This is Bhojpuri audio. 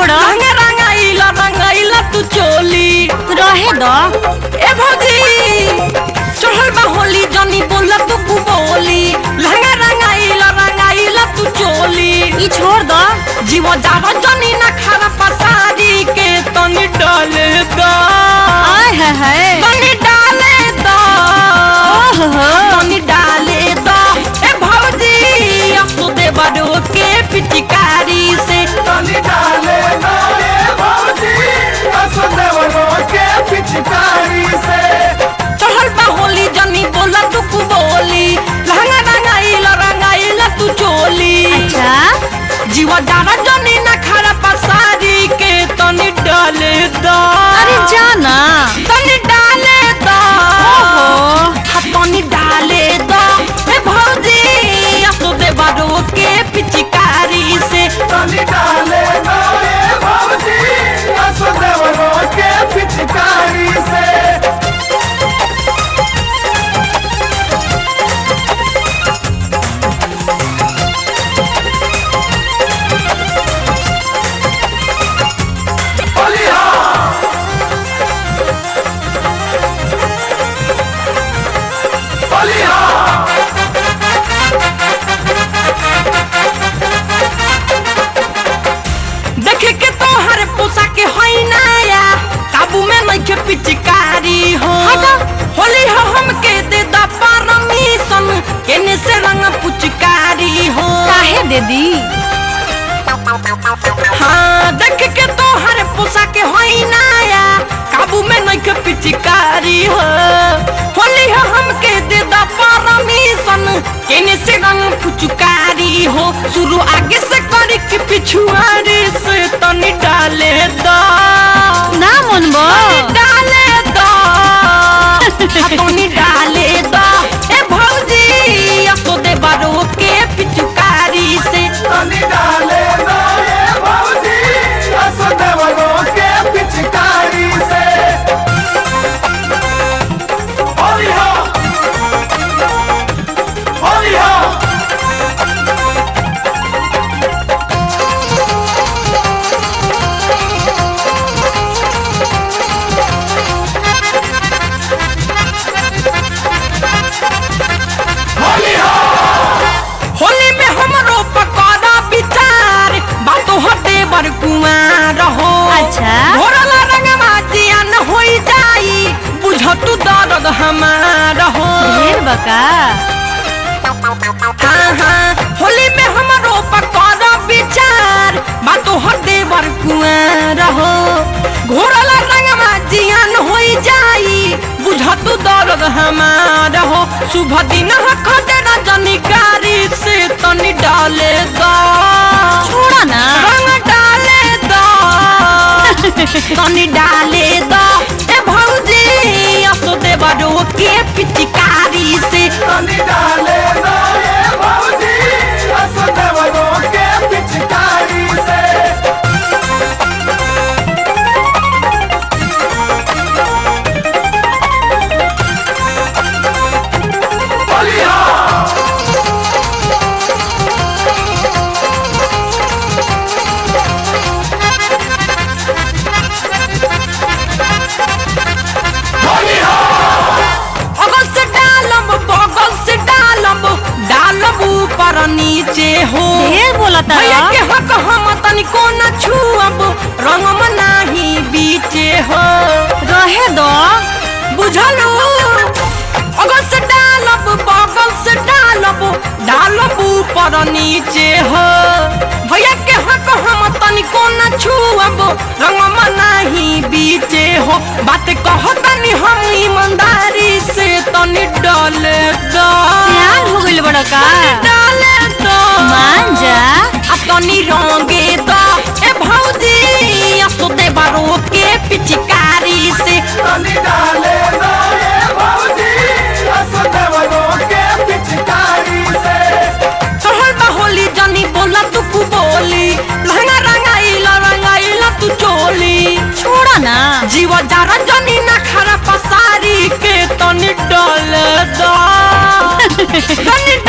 छोड़ो रंगाइला तू चोली रहे दो ए भौजी चढ़ल बा होली जनी बोला तू बोली रंगाइला तू चोली ई छोड़ दो जीव जावा जनी ना खारा पसारी के तनी डाले दो आय है तनी डाले दो ओहो तनी डाले दो ए भौजी असो दे बड़ो के पिचकारी से तनी डाले दो ए भौजी असो दे बड़ो के पिचकारी से चढ़ल बा होली जनी बोला तू बोली रंगाइला तू चोली अच्छा जीवा जाना जनी ना खारा पसारी के तनी डाले दो अरे जाना तनी डाले दो ओहो तनी डाले दो ए भौजी असो दे बड़ो के पिचकारी से तनी डाले दो ए भौजी असो दे बड़ो के पिचकारी से देखे के तोहर पोसा के होई नाया काबू में नहीं पिचकारी हो होली हो हमके दे दा परमिशन केने से रंग पुचकारी हो काहे दे दी हाँ देख के तोहर पोसा के होई नाया काबू में नहीं पिचकारी हो होली हो हमके दे दा परमिशन केने से रंग पुचकारी हो शुरू आगे से करी के पिछुआरी से तनी डाले दो ना मनबो डाले दो तनी डाले दो ए भौजी असो दे बड़ो के पिचकारी से तनी डाले दो ए भौजी असो दे बड़ो के पिचकारी से होली हो होली हो होली में हमरो पकड़ा विचार बातो हटे बर कुआं रहो अच्छा घोरला रंगवा जियान होई जाई बुझ तू दर्द हमारा हो ढेर बका हाँ हाँ होली में हमरो पकड़ा विचार बातो हटे बर कुआं रहो घोरला रंगवा जियान होई जाई बुझ तू दर्द हमारा हो शुभ दिन खदे रजनी कारी से तनी डाले दो छोड़ा ना रंग डाले दो तनी डाले दो ए भौजी असो दे बड़ो के पिचकारी से तनी डाले दो ए भौजी असो दे बड़ो के पिचकारी से होली हो होली हो अगल से डालब बगल से डालब ऊपर नीचे हो ढेर बोलता भैया के हक हम तनिको न छुअब रंगम नाही बीचे हो रहे दो बुझलू अगल से डालब बगल से डालब ऊपर नीचे हो भैया के हक हम तनिको न छुअब रंगम नाही बीचे हो बात कहतनी हम ईमानदारी से तनी डाले दो सियान हो गइल बड़ा का डाले दो मान जा आ तनी रंगे दो ए भौजी असो दे बड़ो के पिचकारी से तनी डाले दो ए भौजी असो दे बड़ो के पिचकारी से चढ़ल बा होली जनी बोला तू बोली रंगाइला तू चोली छोड़ा ना जीवा जारा जनी ना खारा पसारी के तनी डाले दो तनी